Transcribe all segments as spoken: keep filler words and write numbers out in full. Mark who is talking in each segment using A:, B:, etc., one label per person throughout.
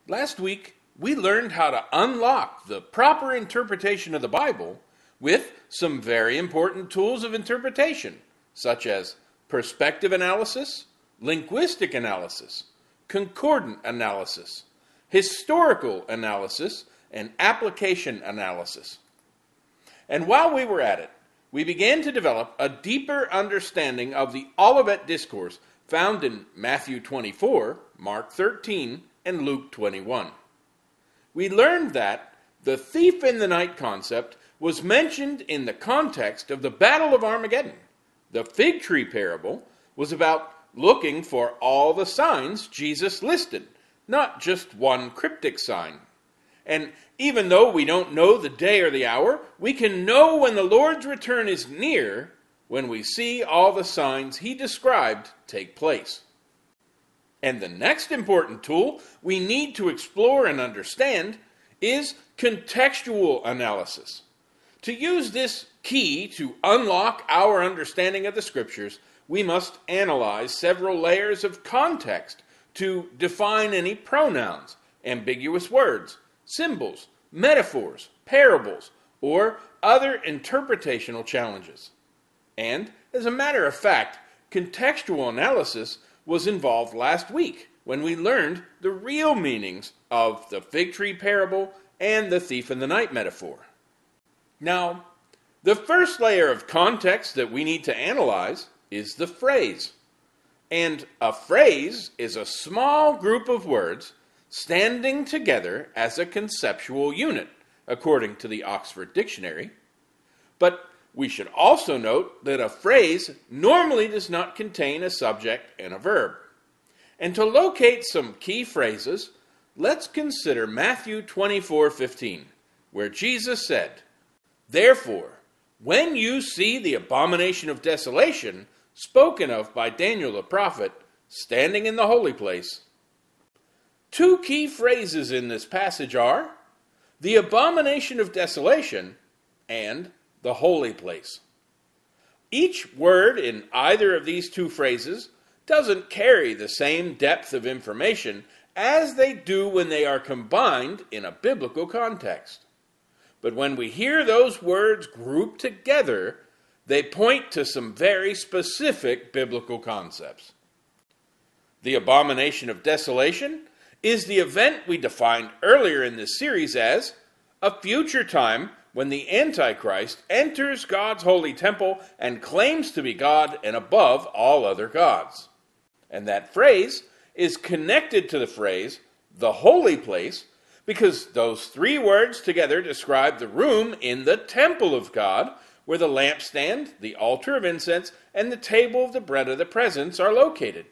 A: Last week, we learned how to unlock the proper interpretation of the Bible with some very important tools of interpretation, such as perspective analysis, linguistic analysis, concordant analysis, historical analysis, and application analysis. And while we were at it, we began to develop a deeper understanding of the Olivet Discourse found in Matthew twenty-four, Mark thirteen, and Luke twenty-one. We learned that the thief in the night concept was mentioned in the context of the Battle of Armageddon. The fig tree parable was about looking for all the signs Jesus listed, not just one cryptic sign. And even though we don't know the day or the hour, we can know when the Lord's return is near when we see all the signs he described take place. And the next important tool we need to explore and understand is contextual analysis. To use this key to unlock our understanding of the Scriptures, we must analyze several layers of context to define any pronouns, ambiguous words, symbols, metaphors, parables, or other interpretational challenges. And, as a matter of fact, contextual analysis was involved last week when we learned the real meanings of the fig tree parable and the thief in the night metaphor. Now, the first layer of context that we need to analyze is the phrase. And a phrase is a small group of words standing together as a conceptual unit, according to the Oxford Dictionary. But we should also note that a phrase normally does not contain a subject and a verb. And to locate some key phrases, let's consider Matthew twenty-four fifteen, where Jesus said, "Therefore, when you see the abomination of desolation spoken of by Daniel the prophet standing in the holy place." Two key phrases in this passage are the abomination of desolation and the holy place. Each word in either of these two phrases doesn't carry the same depth of information as they do when they are combined in a biblical context. But when we hear those words grouped together, they point to some very specific biblical concepts. The abomination of desolation is the event we defined earlier in this series as a future time when the Antichrist enters God's holy temple and claims to be God and above all other gods. And that phrase is connected to the phrase, the holy place, because those three words together describe the room in the temple of God, where the lampstand, the altar of incense, and the table of the bread of the presence are located.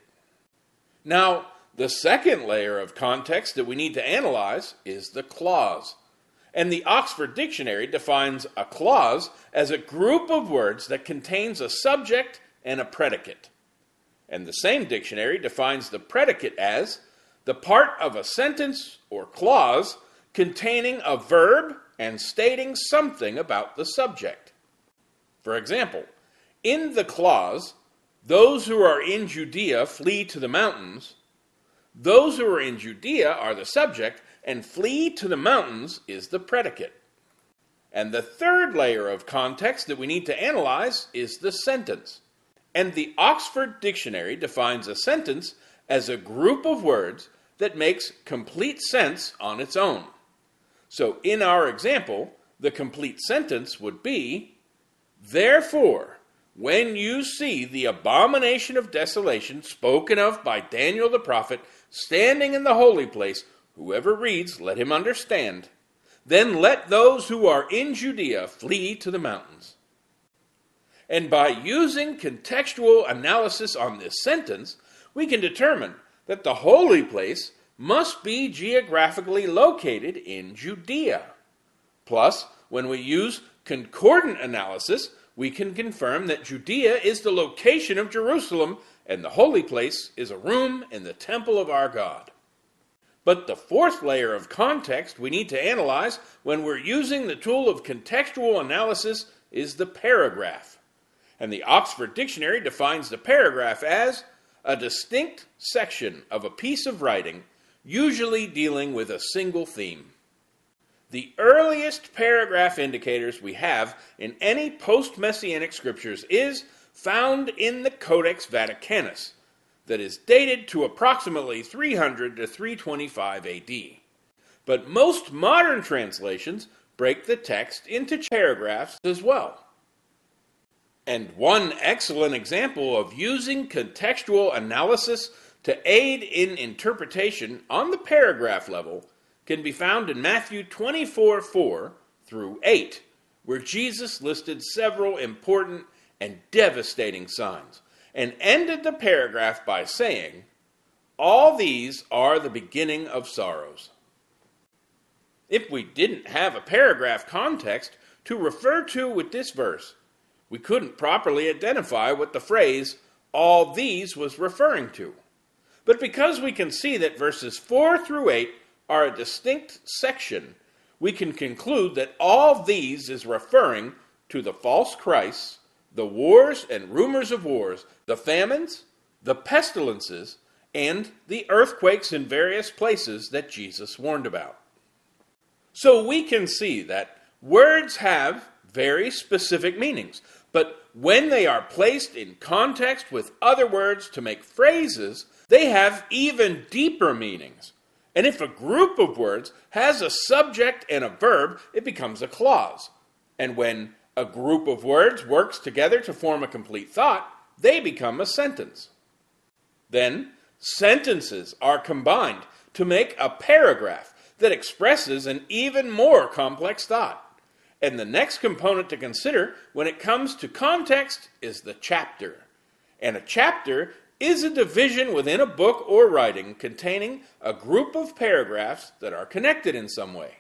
A: Now, the second layer of context that we need to analyze is the clause. And the Oxford Dictionary defines a clause as a group of words that contains a subject and a predicate. And the same dictionary defines the predicate as the part of a sentence or clause containing a verb and stating something about the subject. For example, in the clause, "Those who are in Judea flee to the mountains," those who are in Judea are the subject, and "flee to the mountains" is the predicate. And the third layer of context that we need to analyze is the sentence. And the Oxford Dictionary defines a sentence as a group of words that makes complete sense on its own. So in our example, the complete sentence would be, "Therefore, when you see the abomination of desolation spoken of by Daniel the prophet standing in the holy place, whoever reads, let him understand. Then let those who are in Judea flee to the mountains." And by using contextual analysis on this sentence, we can determine that the holy place must be geographically located in Judea. Plus, when we use concordant analysis, we can confirm that Judea is the location of Jerusalem, and the holy place is a room in the temple of our God. But the fourth layer of context we need to analyze when we're using the tool of contextual analysis is the paragraph. And the Oxford Dictionary defines the paragraph as a distinct section of a piece of writing usually dealing with a single theme. The earliest paragraph indicators we have in any post-Messianic scriptures is found in the Codex Vaticanus, that is dated to approximately three hundred to three twenty-five A D. But most modern translations break the text into paragraphs as well. And one excellent example of using contextual analysis to aid in interpretation on the paragraph level can be found in Matthew twenty-four, four through eight, where Jesus listed several important and devastating signs, and ended the paragraph by saying, "All these are the beginning of sorrows." If we didn't have a paragraph context to refer to with this verse, we couldn't properly identify what the phrase, "all these," was referring to. But because we can see that verses four through eight are a distinct section, we can conclude that all these is referring to the false Christs, the wars and rumors of wars, the famines, the pestilences, and the earthquakes in various places that Jesus warned about. So we can see that words have very specific meanings, but when they are placed in context with other words to make phrases, they have even deeper meanings. And if a group of words has a subject and a verb, it becomes a clause. And when a group of words works together to form a complete thought, they become a sentence. Then, sentences are combined to make a paragraph that expresses an even more complex thought. And the next component to consider when it comes to context is the chapter. And a chapter is a division within a book or writing containing a group of paragraphs that are connected in some way.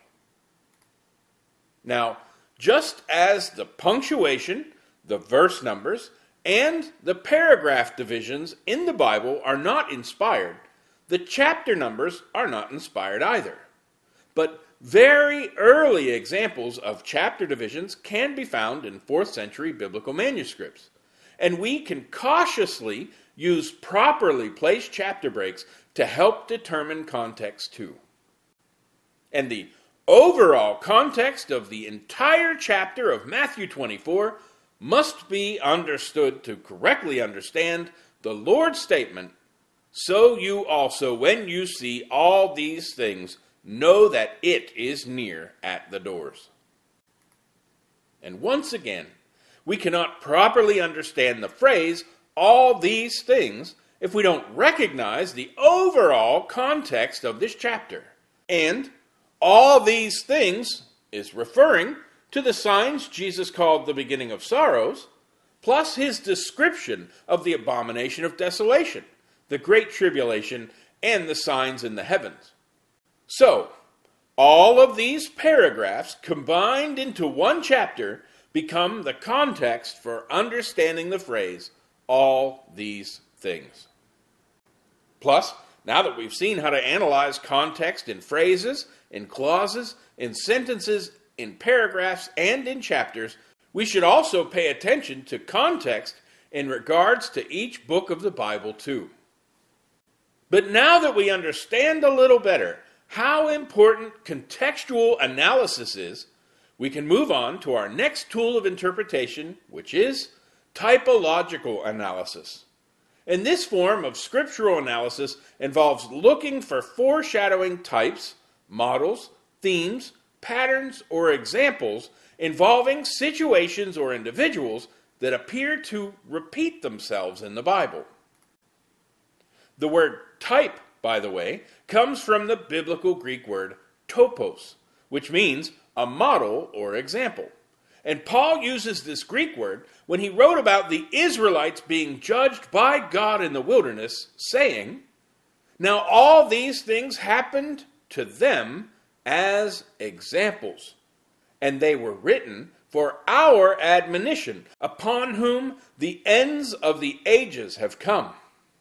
A: Now, just as the punctuation, the verse numbers, and the paragraph divisions in the Bible are not inspired, the chapter numbers are not inspired either. But very early examples of chapter divisions can be found in fourth century biblical manuscripts. And we can cautiously use properly placed chapter breaks to help determine context too. And the overall context of the entire chapter of Matthew twenty-four must be understood to correctly understand the Lord's statement, "So you also, when you see all these things, know that it is near at the doors." And once again, we cannot properly understand the phrase, "all these things," if we don't recognize the overall context of this chapter. And all these things is referring to the signs Jesus called the beginning of sorrows, plus his description of the abomination of desolation, the great tribulation, and the signs in the heavens. So, all of these paragraphs combined into one chapter become the context for understanding the phrase, "all these things." Plus, now that we've seen how to analyze context in phrases, in clauses, in sentences, in paragraphs, and in chapters, we should also pay attention to context in regards to each book of the Bible too. But now that we understand a little better how important contextual analysis is, we can move on to our next tool of interpretation, which is typological analysis. And this form of scriptural analysis involves looking for foreshadowing types, models, themes, patterns, or examples involving situations or individuals that appear to repeat themselves in the Bible. The word type, by the way, comes from the biblical Greek word topos, which means a model or example. And Paul uses this Greek word when he wrote about the Israelites being judged by God in the wilderness, saying, "Now all these things happened to them as examples, and they were written for our admonition, upon whom the ends of the ages have come."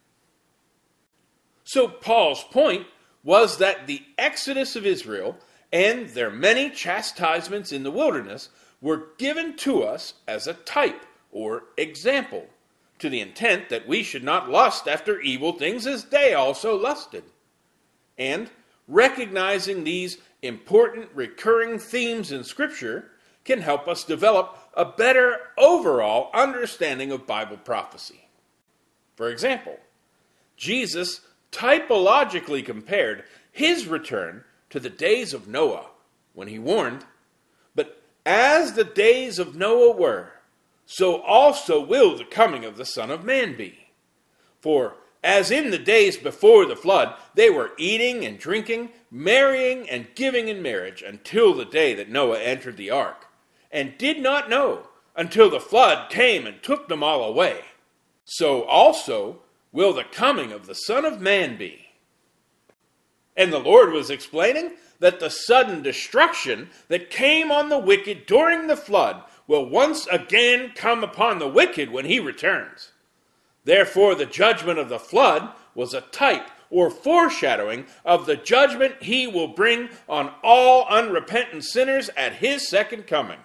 A: So Paul's point was that the exodus of Israel and their many chastisements in the wilderness were given to us as a type or example, to the intent that we should not lust after evil things as they also lusted. And recognizing these important recurring themes in Scripture can help us develop a better overall understanding of Bible prophecy. For example, Jesus typologically compared his return to the days of Noah when he warned, "But as the days of Noah were, so also will the coming of the Son of Man be. For as in the days before the flood, they were eating and drinking, marrying and giving in marriage until the day that Noah entered the ark, and did not know until the flood came and took them all away. So also will the coming of the Son of Man be." And the Lord was explaining that the sudden destruction that came on the wicked during the flood will once again come upon the wicked when he returns. Therefore, the judgment of the flood was a type or foreshadowing of the judgment he will bring on all unrepentant sinners at his second coming.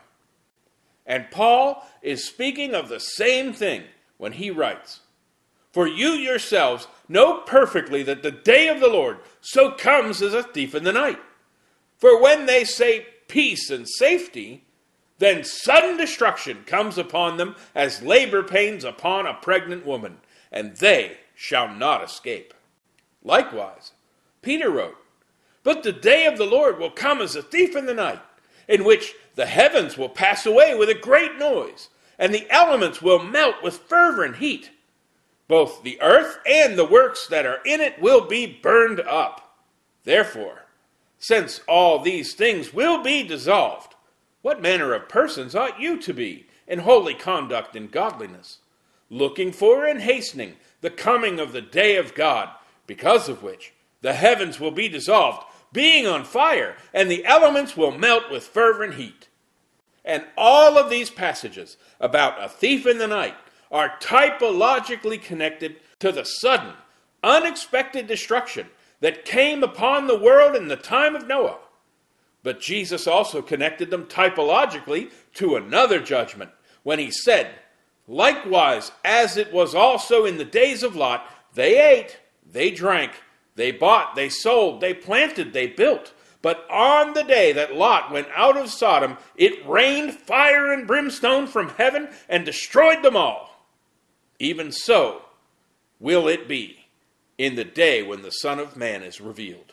A: And Paul is speaking of the same thing when he writes, "For you yourselves know perfectly that the day of the Lord so comes as a thief in the night. For when they say peace and safety, then sudden destruction comes upon them as labor pains upon a pregnant woman, and they shall not escape." Likewise, Peter wrote, "But the day of the Lord will come as a thief in the night, in which the heavens will pass away with a great noise, and the elements will melt with fervent heat. Both the earth and the works that are in it will be burned up. Therefore, since all these things will be dissolved, what manner of persons ought you to be in holy conduct and godliness, looking for and hastening the coming of the day of God, because of which the heavens will be dissolved, being on fire, and the elements will melt with fervent heat." And all of these passages about a thief in the night are typologically connected to the sudden, unexpected destruction that came upon the world in the time of Noah. But Jesus also connected them typologically to another judgment when he said, "Likewise, as it was also in the days of Lot, they ate, they drank, they bought, they sold, they planted, they built. But on the day that Lot went out of Sodom, it rained fire and brimstone from heaven and destroyed them all. Even so will it be in the day when the Son of Man is revealed."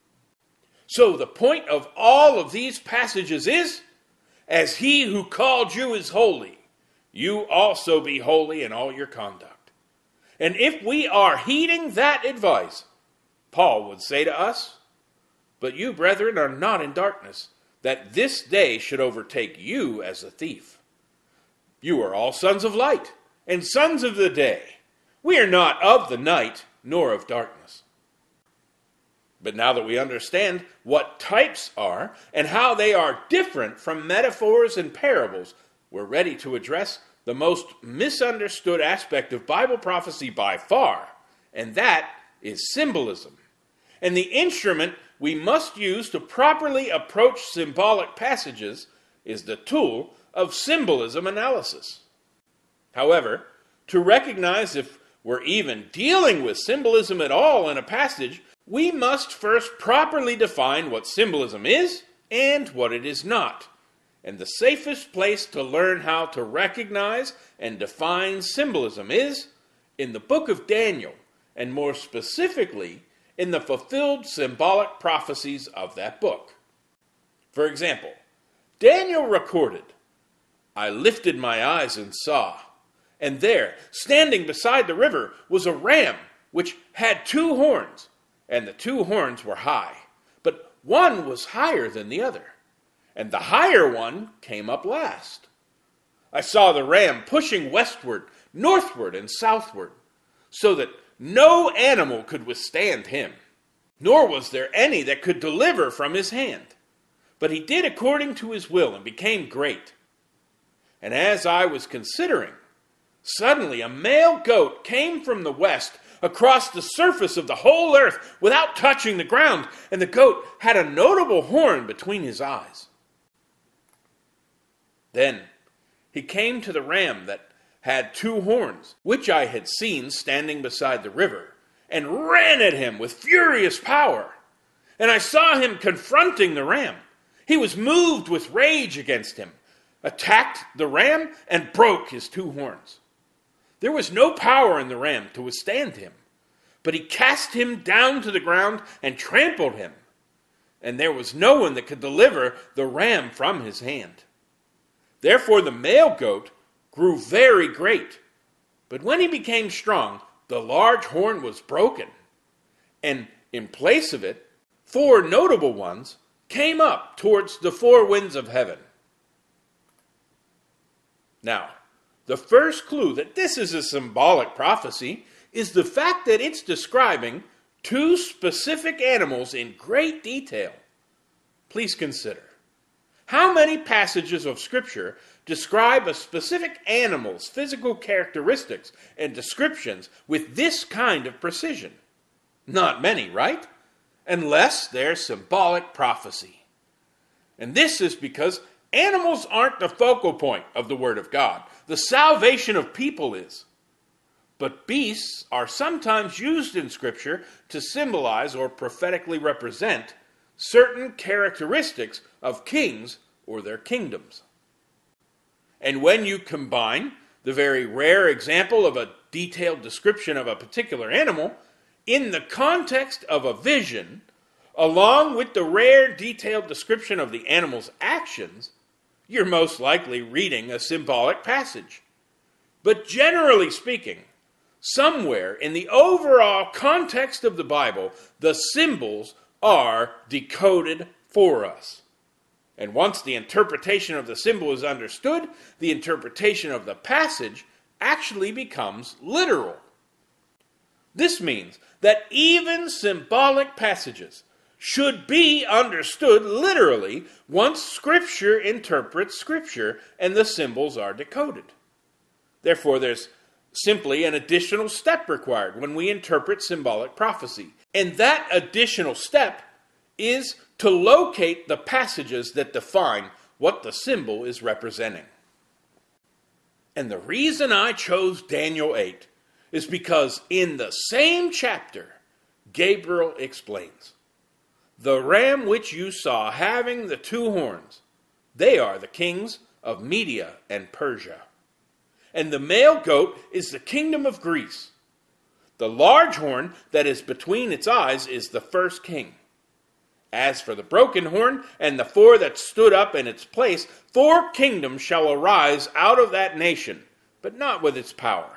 A: So the point of all of these passages is, as he who called you is holy, you also be holy in all your conduct. And if we are heeding that advice, Paul would say to us, "But you, brethren, are not in darkness, that this day should overtake you as a thief. You are all sons of light and sons of the day. We are not of the night nor of darkness." But now that we understand what types are and how they are different from metaphors and parables, we're ready to address the most misunderstood aspect of Bible prophecy by far, and that is symbolism. And the instrument we must use to properly approach symbolic passages is the tool of symbolism analysis. However, to recognize if we're even dealing with symbolism at all in a passage, we must first properly define what symbolism is and what it is not. And the safest place to learn how to recognize and define symbolism is in the book of Daniel, and more specifically, in the fulfilled symbolic prophecies of that book. For example, Daniel recorded, "I lifted my eyes and saw, and there, standing beside the river, was a ram which had two horns, and the two horns were high, but one was higher than the other, and the higher one came up last. I saw the ram pushing westward, northward, and southward, so that no animal could withstand him, nor was there any that could deliver from his hand. But he did according to his will and became great. And as I was considering, suddenly a male goat came from the west across the surface of the whole earth without touching the ground, and the goat had a notable horn between his eyes. Then he came to the ram that had two horns, which I had seen standing beside the river, and ran at him with furious power. And I saw him confronting the ram. He was moved with rage against him, attacked the ram, and broke his two horns. There was no power in the ram to withstand him, but he cast him down to the ground and trampled him. And there was no one that could deliver the ram from his hand. Therefore the male goat grew very great. But when he became strong, the large horn was broken. And in place of it, four notable ones came up towards the four winds of heaven. Now, the first clue that this is a symbolic prophecy is the fact that it's describing two specific animals in great detail. Please consider, how many passages of Scripture describe a specific animal's physical characteristics and descriptions with this kind of precision? Not many, right? Unless they're symbolic prophecy. And this is because animals aren't the focal point of the Word of God. The salvation of people is. But beasts are sometimes used in Scripture to symbolize or prophetically represent certain characteristics of kings or their kingdoms. And when you combine the very rare example of a detailed description of a particular animal in the context of a vision, along with the rare detailed description of the animal's actions, you're most likely reading a symbolic passage. But generally speaking, somewhere in the overall context of the Bible, the symbols are decoded for us. And once the interpretation of the symbol is understood, the interpretation of the passage actually becomes literal. This means that even symbolic passages should be understood literally once Scripture interprets Scripture and the symbols are decoded. Therefore, there's simply an additional step required when we interpret symbolic prophecy. And that additional step is to locate the passages that define what the symbol is representing. And the reason I chose Daniel eight is because in the same chapter, Gabriel explains, "The ram which you saw having the two horns, they are the kings of Media and Persia. And the male goat is the kingdom of Greece. The large horn that is between its eyes is the first king. As for the broken horn and the four that stood up in its place, four kingdoms shall arise out of that nation, but not with its power."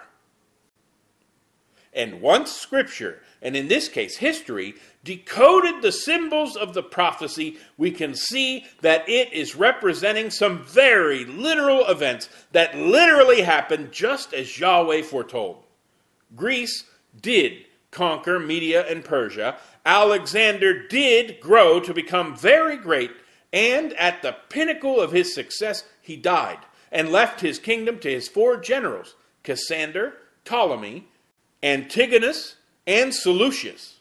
A: And once Scripture, and in this case history, decoded the symbols of the prophecy, we can see that it is representing some very literal events that literally happened just as Yahweh foretold. Greece did conquer Media and Persia. Alexander did grow to become very great, and at the pinnacle of his success, he died and left his kingdom to his four generals, Cassander, Ptolemy, Antigonus, and Seleucus.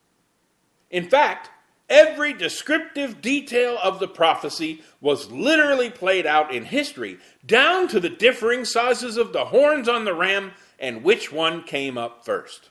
A: In fact, every descriptive detail of the prophecy was literally played out in history, down to the differing sizes of the horns on the ram and which one came up first.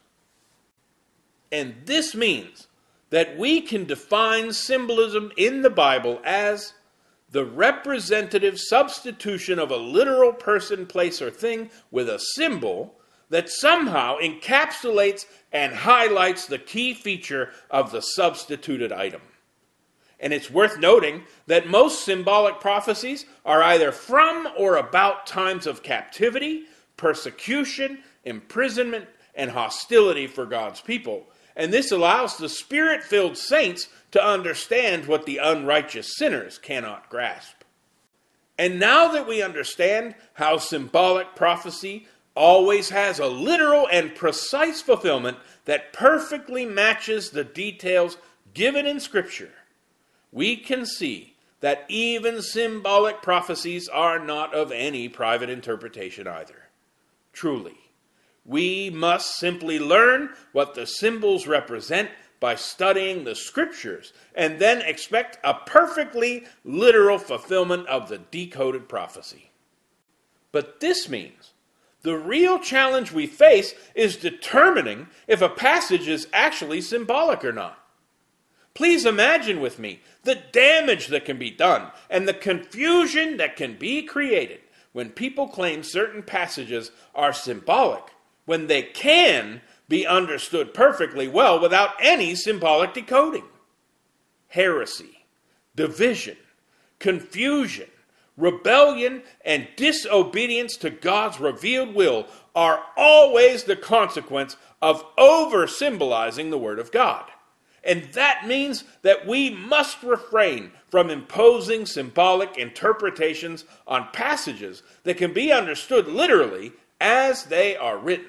A: And this means that we can define symbolism in the Bible as the representative substitution of a literal person, place, or thing with a symbol that somehow encapsulates and highlights the key feature of the substituted item. And it's worth noting that most symbolic prophecies are either from or about times of captivity, persecution, imprisonment, and hostility for God's people. And this allows the Spirit-filled saints to understand what the unrighteous sinners cannot grasp. And now that we understand how symbolic prophecy always has a literal and precise fulfillment that perfectly matches the details given in Scripture, we can see that even symbolic prophecies are not of any private interpretation either. Truly, we must simply learn what the symbols represent by studying the Scriptures and then expect a perfectly literal fulfillment of the decoded prophecy. But this means the real challenge we face is determining if a passage is actually symbolic or not. Please imagine with me the damage that can be done and the confusion that can be created when people claim certain passages are symbolic, when they can be understood perfectly well without any symbolic decoding. Heresy, division, confusion, rebellion, and disobedience to God's revealed will are always the consequence of over-symbolizing the Word of God. And that means that we must refrain from imposing symbolic interpretations on passages that can be understood literally as they are written.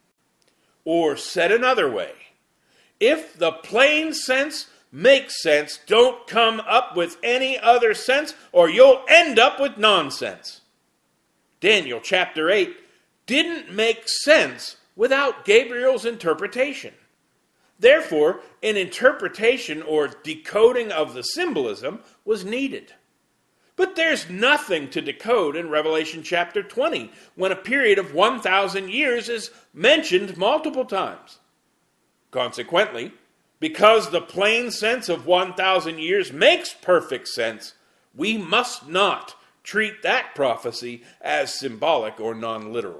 A: Or said another way, if the plain sense makes sense, don't come up with any other sense or you'll end up with nonsense. Daniel chapter eight didn't make sense without Gabriel's interpretation. Therefore, an interpretation or decoding of the symbolism was needed. But there's nothing to decode in Revelation chapter twenty, when a period of one thousand years is mentioned multiple times. Consequently, because the plain sense of one thousand years makes perfect sense, we must not treat that prophecy as symbolic or non-literal.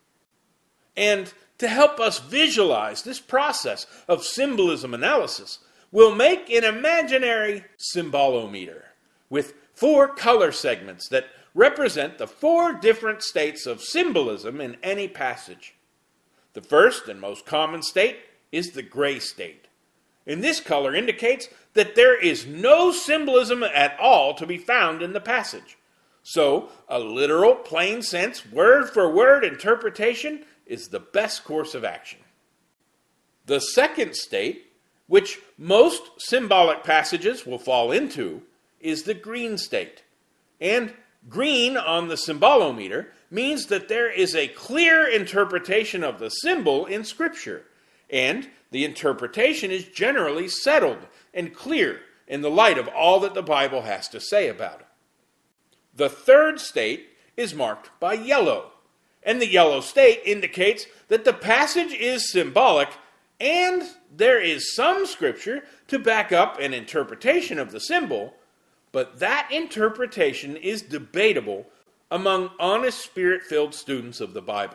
A: And to help us visualize this process of symbolism analysis, we'll make an imaginary symbolometer with four color segments that represent the four different states of symbolism in any passage. The first and most common state is the gray state. And this color indicates that there is no symbolism at all to be found in the passage. So, a literal, plain sense, word-for-word interpretation is the best course of action. The second state, which most symbolic passages will fall into, is the green state. And green on the symbolometer means that there is a clear interpretation of the symbol in Scripture, and the interpretation is generally settled and clear in the light of all that the Bible has to say about it. The third state is marked by yellow, and the yellow state indicates that the passage is symbolic and there is some Scripture to back up an interpretation of the symbol, but that interpretation is debatable among honest Spirit-filled students of the Bible.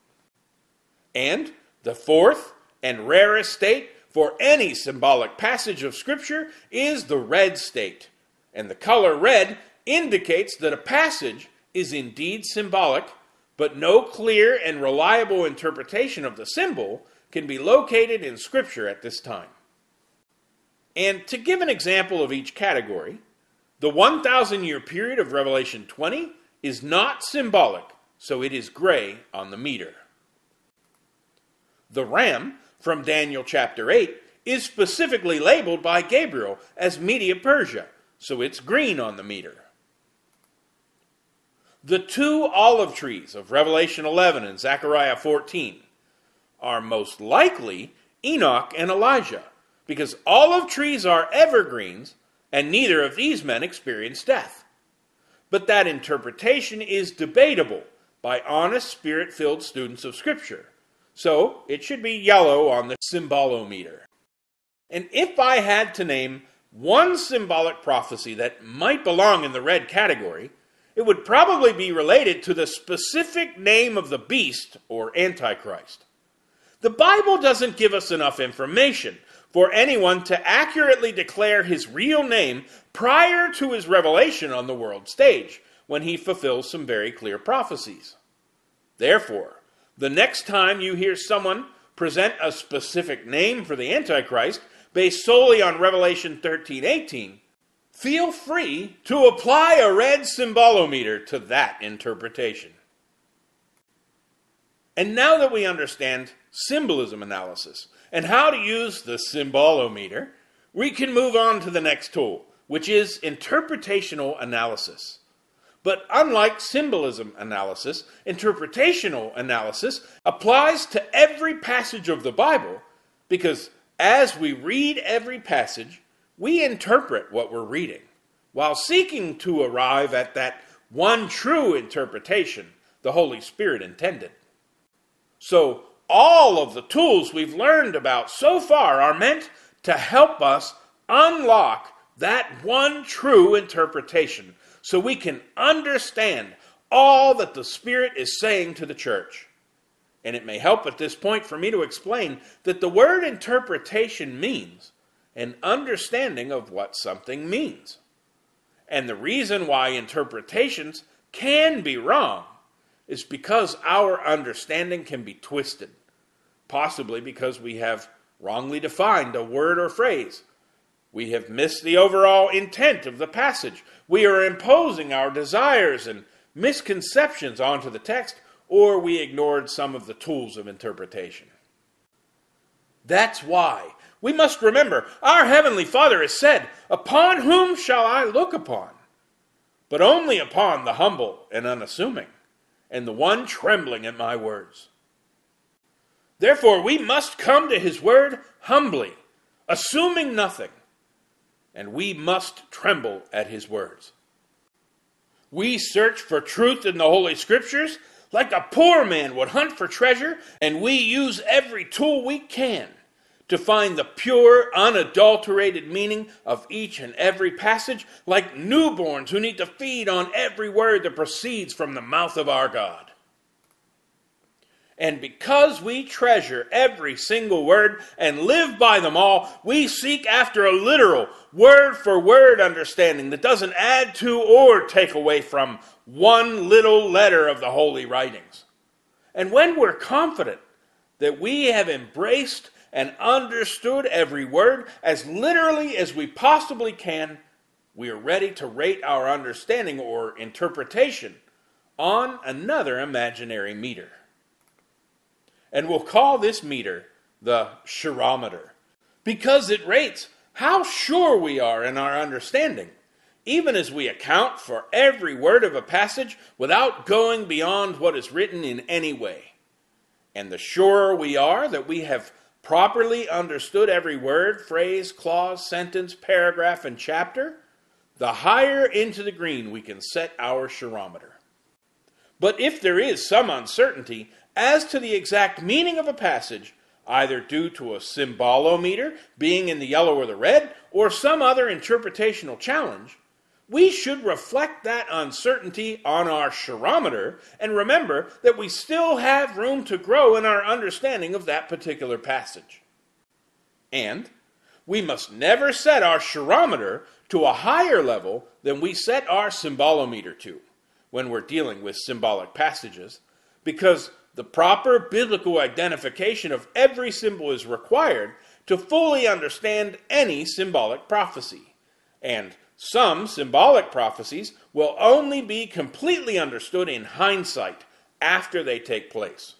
A: And the fourth and rarest state for any symbolic passage of Scripture is the red state. And the color red indicates that a passage is indeed symbolic, but no clear and reliable interpretation of the symbol can be located in Scripture at this time. And to give an example of each category, the one thousand year period of Revelation twenty is not symbolic, so it is gray on the meter. The ram from Daniel chapter eight is specifically labeled by Gabriel as Media Persia, so it's green on the meter. The two olive trees of Revelation eleven and Zechariah fourteen are most likely Enoch and Elijah, because olive trees are evergreens, and neither of these men experienced death. But that interpretation is debatable by honest, Spirit-filled students of Scripture, so it should be yellow on the symbolometer. And if I had to name one symbolic prophecy that might belong in the red category, it would probably be related to the specific name of the beast or Antichrist. The Bible doesn't give us enough information for anyone to accurately declare his real name prior to his revelation on the world stage, when he fulfills some very clear prophecies. Therefore, the next time you hear someone present a specific name for the Antichrist based solely on Revelation thirteen eighteen, feel free to apply a red symbolometer to that interpretation. And now that we understand symbolism analysis and how to use the symbolometer, we can move on to the next tool, which is interpretational analysis. But unlike symbolism analysis, interpretational analysis applies to every passage of the Bible, because as we read every passage, we interpret what we're reading, while seeking to arrive at that one true interpretation the Holy Spirit intended. So, all of the tools we've learned about so far are meant to help us unlock that one true interpretation so we can understand all that the Spirit is saying to the church. And it may help at this point for me to explain that the word interpretation means an understanding of what something means. And the reason why interpretations can be wrong is because our understanding can be twisted, possibly because we have wrongly defined a word or phrase. We have missed the overall intent of the passage. We are imposing our desires and misconceptions onto the text, or we ignored some of the tools of interpretation. That's why we must remember our Heavenly Father has said, "Upon whom shall I look upon?" But only upon the humble and unassuming, and the one trembling at my words. Therefore, we must come to His word humbly, assuming nothing, and we must tremble at His words. We search for truth in the Holy Scriptures like a poor man would hunt for treasure, and we use every tool we can to find the pure, unadulterated meaning of each and every passage, like newborns who need to feed on every word that proceeds from the mouth of our God. And because we treasure every single word and live by them all, we seek after a literal, word-for-word understanding that doesn't add to or take away from one little letter of the holy writings. And when we're confident that we have embraced and understood every word as literally as we possibly can, we are ready to rate our understanding or interpretation on another imaginary meter. And we'll call this meter the chirometer, because it rates how sure we are in our understanding, even as we account for every word of a passage without going beyond what is written in any way. And the surer we are that we have properly understood every word, phrase, clause, sentence, paragraph, and chapter, the higher into the green we can set our chirometer. But if there is some uncertainty as to the exact meaning of a passage, either due to a symbolometer being in the yellow or the red, or some other interpretational challenge, we should reflect that uncertainty on our chirometer and remember that we still have room to grow in our understanding of that particular passage. And we must never set our chirometer to a higher level than we set our symbolometer to when we're dealing with symbolic passages, because the proper biblical identification of every symbol is required to fully understand any symbolic prophecy. And some symbolic prophecies will only be completely understood in hindsight after they take place.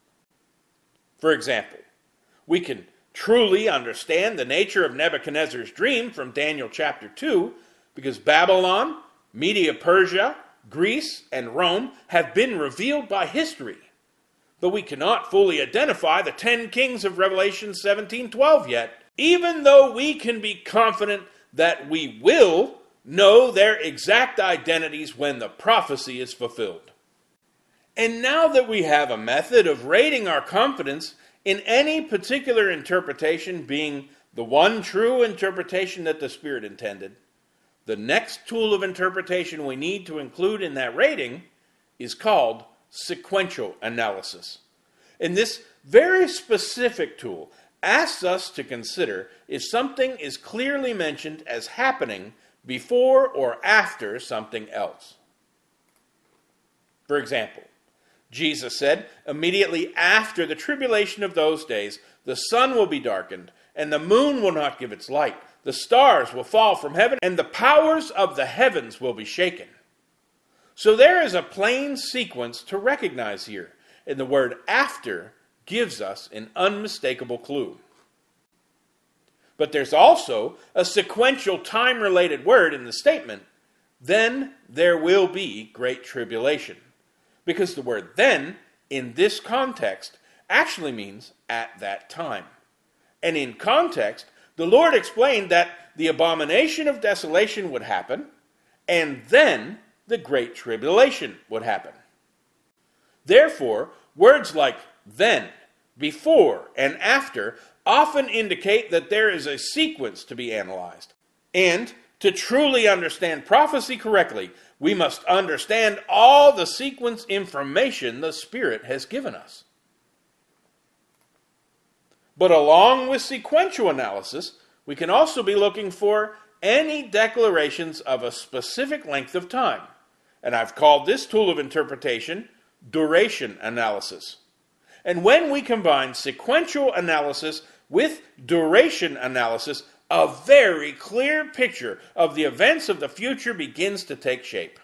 A: For example, we can truly understand the nature of Nebuchadnezzar's dream from Daniel chapter two because Babylon, Media-Persia, Greece, and Rome have been revealed by history. But we cannot fully identify the ten kings of Revelation seventeen twelve yet, even though we can be confident that we will know their exact identities when the prophecy is fulfilled. And now that we have a method of rating our confidence in any particular interpretation being the one true interpretation that the Spirit intended, the next tool of interpretation we need to include in that rating is called sequential analysis. And this very specific tool asks us to consider if something is clearly mentioned as happening before or after something else. For example, Jesus said, immediately after the tribulation of those days, the sun will be darkened, and the moon will not give its light. The stars will fall from heaven, and the powers of the heavens will be shaken. So there is a plain sequence to recognize here, and the word after gives us an unmistakable clue. But there's also a sequential time-related word in the statement, then there will be great tribulation. Because the word then, in this context, actually means at that time. And in context, the Lord explained that the abomination of desolation would happen, and then the great tribulation would happen. Therefore, words like then, before and after often indicate that there is a sequence to be analyzed. And to truly understand prophecy correctly, we must understand all the sequence information the Spirit has given us. But along with sequential analysis, we can also be looking for any declarations of a specific length of time. And I've called this tool of interpretation duration analysis. And when we combine sequential analysis with duration analysis, a very clear picture of the events of the future begins to take shape.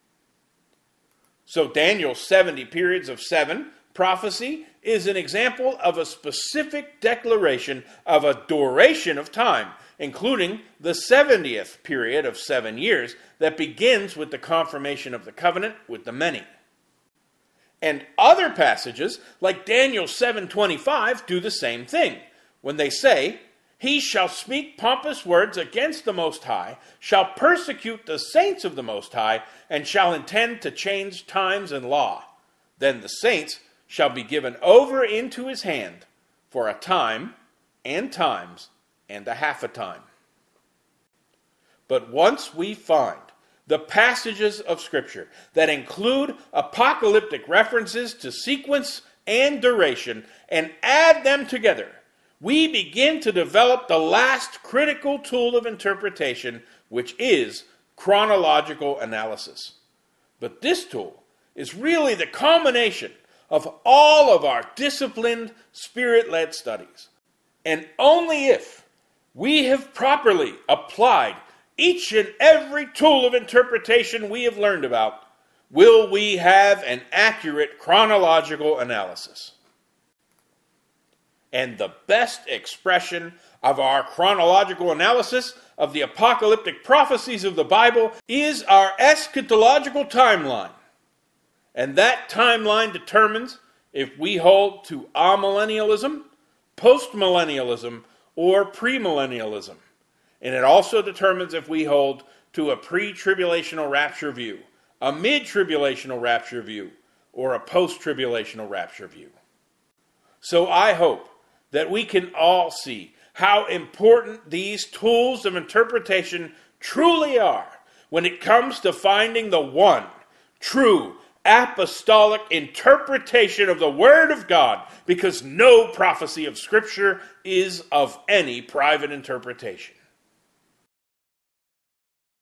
A: So Daniel's seventy periods of seven prophecy is an example of a specific declaration of a duration of time, including the seventieth period of seven years that begins with the confirmation of the covenant with the many. And other passages, like Daniel seven twenty-five, do the same thing, when they say, "He shall speak pompous words against the Most High, shall persecute the saints of the Most High, and shall intend to change times and law. Then the saints shall be given over into his hand for a time and times and a half a time." But once we find the passages of Scripture that include apocalyptic references to sequence and duration and add them together, we begin to develop the last critical tool of interpretation, which is chronological analysis. But this tool is really the culmination of all of our disciplined, Spirit-led studies. And only if we have properly applied each and every tool of interpretation we have learned about will we have an accurate chronological analysis. And the best expression of our chronological analysis of the apocalyptic prophecies of the Bible is our eschatological timeline. And that timeline determines if we hold to amillennialism, postmillennialism, or premillennialism. And it also determines if we hold to a pre-tribulational rapture view, a mid-tribulational rapture view, or a post-tribulational rapture view. So I hope that we can all see how important these tools of interpretation truly are when it comes to finding the one true apostolic interpretation of the Word of God, because no prophecy of Scripture is of any private interpretation.